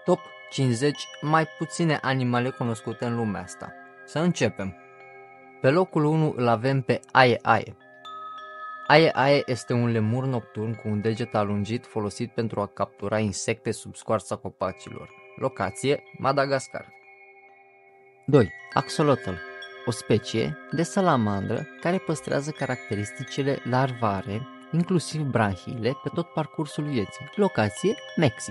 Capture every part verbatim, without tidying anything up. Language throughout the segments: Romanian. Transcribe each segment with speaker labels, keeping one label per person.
Speaker 1: Top cincizeci mai puține animale cunoscute în lumea asta. Să începem. Pe locul unu îl avem pe Aie Aie. Aie Aie este un lemur nocturn cu un deget alungit folosit pentru a captura insecte sub scoarța copacilor. Locație: Madagascar. doi. Axolotl, o specie de salamandră care păstrează caracteristicile larvare, inclusiv branhiile, pe tot parcursul vieții. Locație: Mexic.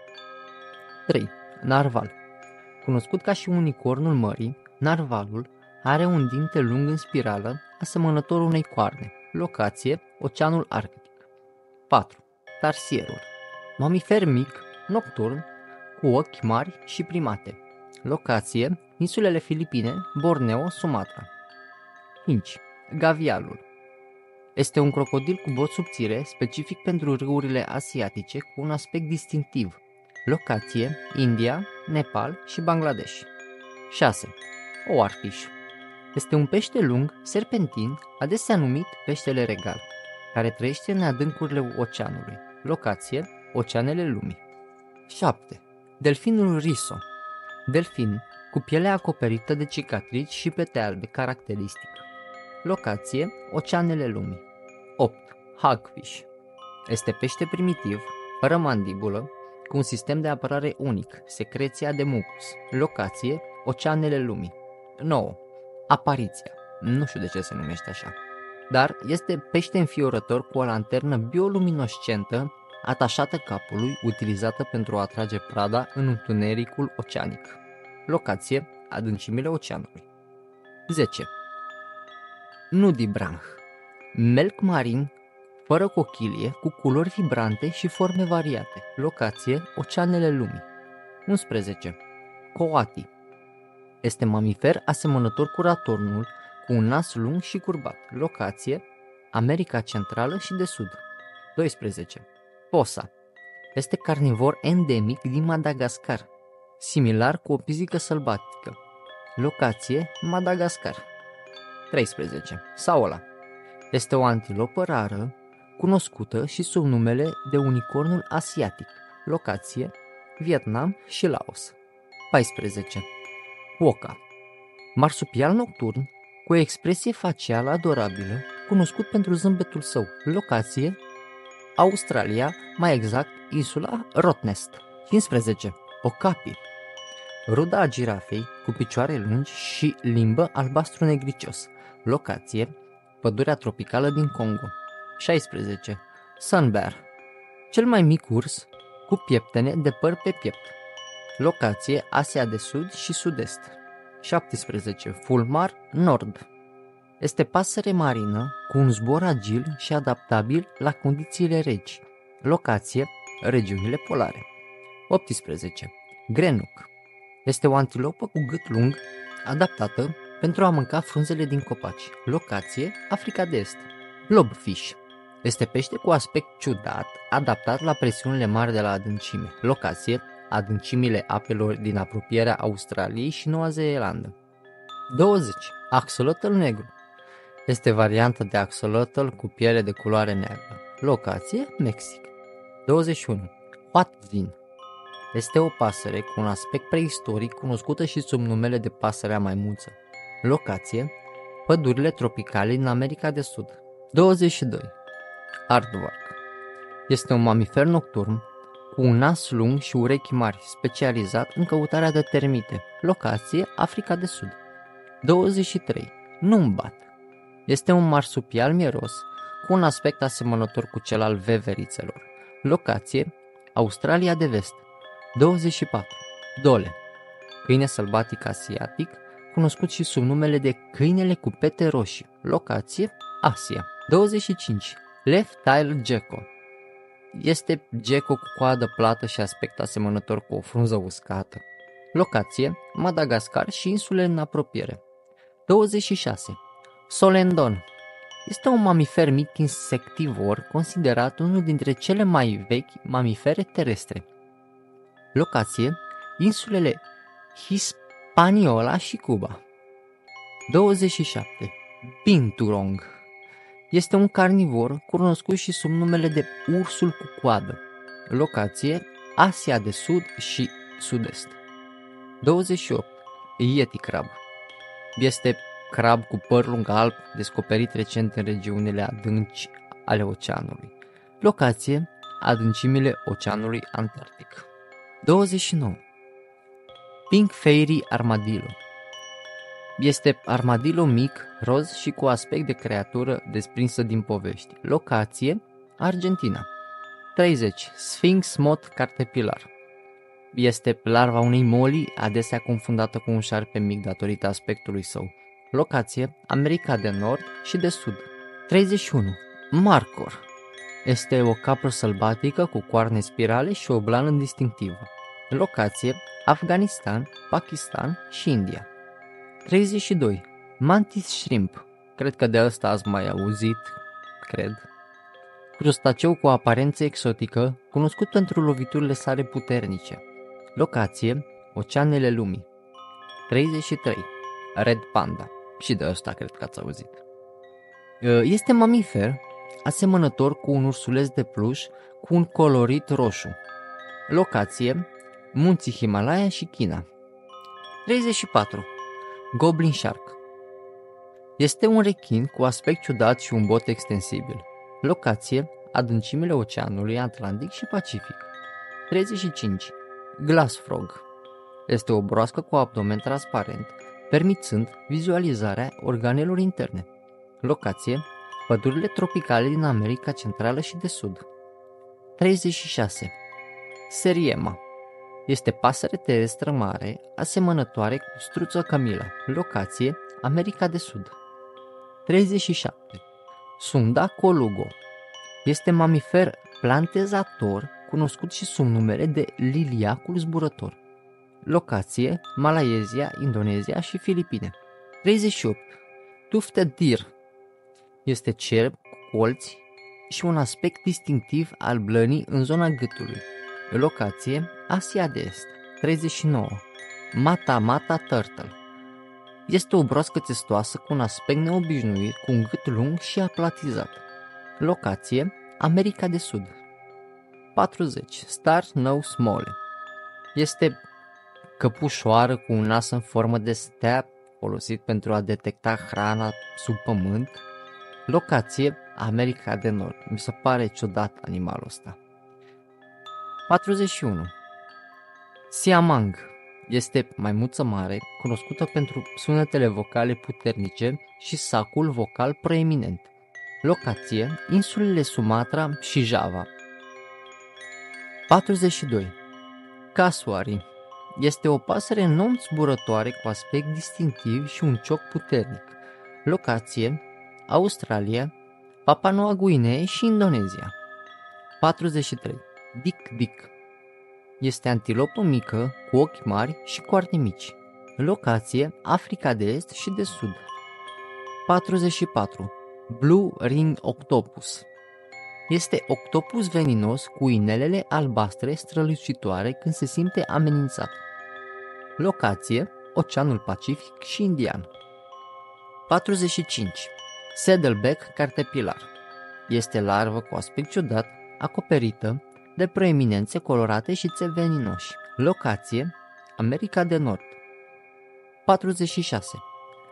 Speaker 1: trei. Narval. Cunoscut ca și unicornul mării, narvalul are un dinte lung în spirală, asemănător unei coarne. Locație: Oceanul Arctic. patru. Tarsierul. Mamifer mic, nocturn, cu ochi mari și primate. Locație: Insulele Filipine, Borneo, Sumatra. cinci. Gavialul. Este un crocodil cu boți subțire, specific pentru râurile asiatice, cu un aspect distinctiv. Locație: India, Nepal și Bangladesh. șase. Oarfish. Este un pește lung, serpentin, adesea numit peștele regal, care trăiește în adâncurile oceanului. Locație: Oceanele lumii. șapte. Delfinul riso. Delfin cu pielea acoperită de cicatrici și pete albe caracteristică. Locație: Oceanele lumii. opt. Hagfish. Este pește primitiv, fără mandibulă, cu un sistem de apărare unic, secreția de mucus. Locație: Oceanele lumii. nouă. Apariția. Nu știu de ce se numește așa, dar este pește înfiorător cu o lanternă bioluminescentă atașată capului, utilizată pentru a atrage prada în întunericul oceanic. Locație: adâncimile oceanului. zece. Nudibranch. Melc marin, fără cochilie, cu culori vibrante și forme variate. Locație: Oceanele lumii. unsprezece. Coati. Este mamifer asemănător cu ratonul, cu un nas lung și curbat. Locație: America Centrală și de Sud. doisprezece. Posa. Este carnivor endemic din Madagascar, similar cu o pisică sălbatică. Locație: Madagascar. treisprezece. Saola. Este o antilopă rară, cunoscută și sub numele de unicornul asiatic. Locație: Vietnam și Laos. paisprezece. Quokka. Marsupial nocturn cu o expresie facială adorabilă, cunoscut pentru zâmbetul său. Locație: Australia, mai exact insula Rottnest. cincisprezece. Okapi. Ruda a girafei, cu picioare lungi și limbă albastru negricios. Locație: Pădurea tropicală din Congo. șaisprezece. Sun Bear. Cel mai mic urs cu pieptene de păr pe piept. Locație: Asia de Sud și Sud-Est. șaptesprezece. Fulmar nord. Este pasăre marină cu un zbor agil și adaptabil la condițiile reci. Locație: Regiunile polare. optsprezece. Grenuc. Este o antilopă cu gât lung, adaptată pentru a mânca frunzele din copaci. Locație: Africa de Est. Blobfish. Este pește cu aspect ciudat, adaptat la presiunile mari de la adâncime. Locație: adâncimile apelor din apropierea Australiei și Noua Zeelandă. douăzeci. Axolotl negru. Este variantă de axolotl cu piele de culoare neagră. Locație: Mexic. douăzeci și unu. Huatzin. Este o pasăre cu un aspect preistoric, cunoscută și sub numele de pasărea maimuță. Locație: Pădurile tropicale din America de Sud. douăzeci și doi. Aardvark. Este un mamifer nocturn cu un nas lung și urechi mari, specializat în căutarea de termite. Locație: Africa de Sud. douăzeci și trei. Numbat. Este un marsupial mieros cu un aspect asemănător cu cel al veverițelor. Locație: Australia de Vest. douăzeci și patru. Dole. Câine sălbatic asiatic, cunoscut și sub numele de câinele cu pete roșii. Locație: Asia. douăzeci și cinci. Left-tailed gecko. Este gecko cu coadă plată și aspect asemănător cu o frunză uscată. Locație: Madagascar și insulele în apropiere. douăzeci și șase. Solendon. Este un mamifer mic insectivor, considerat unul dintre cele mai vechi mamifere terestre. Locație: Insulele Hispaniola și Cuba. douăzeci și șapte. Binturong. Este un carnivor cunoscut și sub numele de ursul cu coadă. Locație: Asia de Sud și sud-est. douăzeci și opt. Yeti crab. Este crab cu păr lung alb, descoperit recent în regiunile adânci ale oceanului. Locație: adâncimile Oceanului Antarctic. douăzeci și nouă. Pink Fairy Armadillo. Este armadillo mic, roz și cu aspect de creatură desprinsă din povești. Locație: Argentina. treizeci. Sphinx Moth Caterpillar. Este larva unei molii, adesea confundată cu un șarpe mic datorită aspectului său. Locație: America de Nord și de Sud. treizeci și unu. Markhor. Este o capră sălbatică cu coarne spirale și o blană distinctivă. Locație: Afganistan, Pakistan și India. treizeci și doi. Mantis shrimp. Cred că de ăsta ați mai auzit, cred. Crustaceu cu aparență exotică, cunoscut pentru loviturile sale puternice. Locație: Oceanele lumii. treizeci și trei. Red panda. Și de ăsta cred că ați auzit. Este mamifer, asemănător cu un ursuleț de pluș cu un colorit roșu. Locație: Munții Himalaya și China. treizeci și patru. Goblin Shark. Este un rechin cu aspect ciudat și un bot extensibil. Locație: adâncimile Oceanului Atlantic și Pacific. treizeci și cinci. Glass Frog. Este o broască cu abdomen transparent, permițând vizualizarea organelor interne. Locație: pădurile tropicale din America Centrală și de Sud. treizeci și șase. Seriema. Este pasăre terestră mare, asemănătoare cu struță camila. Locație: America de Sud. treizeci și șapte. Sunda colugo. Este mamifer plantezator, cunoscut și sub numele de liliacul zburător. Locație: Malaysia, Indonezia și Filipine. treizeci și opt. Tufted deer. Este cerb cu colți și un aspect distinctiv al blănii în zona gâtului. Locație: Asia de Est. treizeci și nouă. Mata Mata Turtle. Este o broască testoasă cu un aspect neobișnuit, cu un gât lung și aplatizat. Locație: America de Sud. patruzeci. Star Nose Mole. Este căpușoară cu un nas în formă de stea, folosit pentru a detecta hrana sub pământ. Locație: America de Nord. Mi se pare ciudat animalul ăsta. patruzeci și unu. Siamang. Este maimuță mare, cunoscută pentru sunetele vocale puternice și sacul vocal proeminent. Locație: insulele Sumatra și Java. patruzeci și doi. Casuari. Este o pasăre non-zburătoare cu aspect distinctiv și un cioc puternic. Locație: Australia, Papua Noua Guinee și Indonezia. patruzeci și trei. Dic Dic. Este antilopă mică, cu ochi mari și coarne mici. Locație: Africa de Est și de Sud. patruzeci și patru. Blue Ring Octopus. Este octopus veninos cu inelele albastre strălucitoare când se simte amenințat. Locație: Oceanul Pacific și Indian. patruzeci și cinci. Saddleback Caterpillar. Este larvă cu aspect ciudat, acoperită de proeminențe colorate și țevi veninoși. Locație: America de Nord. patruzeci și șase.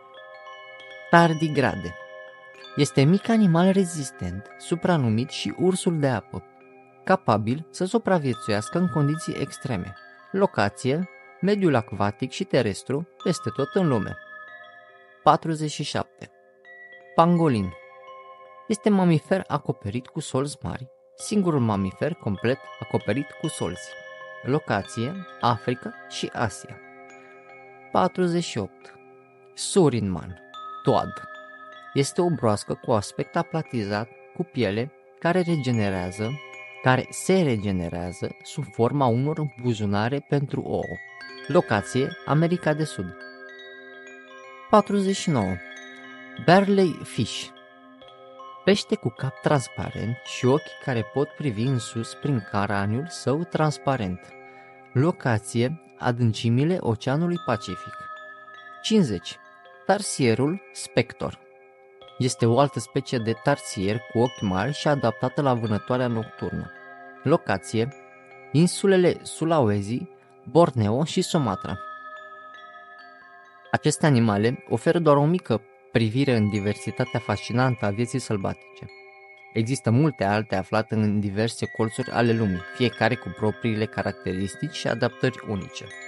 Speaker 1: Tardigrade. Este mic animal rezistent, supranumit și ursul de apă, capabil să supraviețuiască în condiții extreme. Locație: mediul acvatic și terestru, peste tot în lume. patruzeci și șapte. Pangolin. Este mamifer acoperit cu solzi mari, singurul mamifer complet acoperit cu solzi. Locație: Africa și Asia. patruzeci și opt. Surinman. Toad. Este o broască cu aspect aplatizat, cu piele, care regenerează, care se regenerează sub forma unor buzunare pentru ouă. Locație: America de Sud. patruzeci și nouă. Barley Fish. Pește cu cap transparent și ochi care pot privi în sus prin craniul său transparent. Locație: adâncimile Oceanului Pacific. cincizeci. Tarsierul Spector. Este o altă specie de tarsier cu ochi mari și adaptată la vânătoarea nocturnă. Locație: insulele Sulawesi, Borneo și Sumatra. Aceste animale oferă doar o mică privire în diversitatea fascinantă a vieții sălbatice. Există multe alte aflate în diverse colțuri ale lumii, fiecare cu propriile caracteristici și adaptări unice.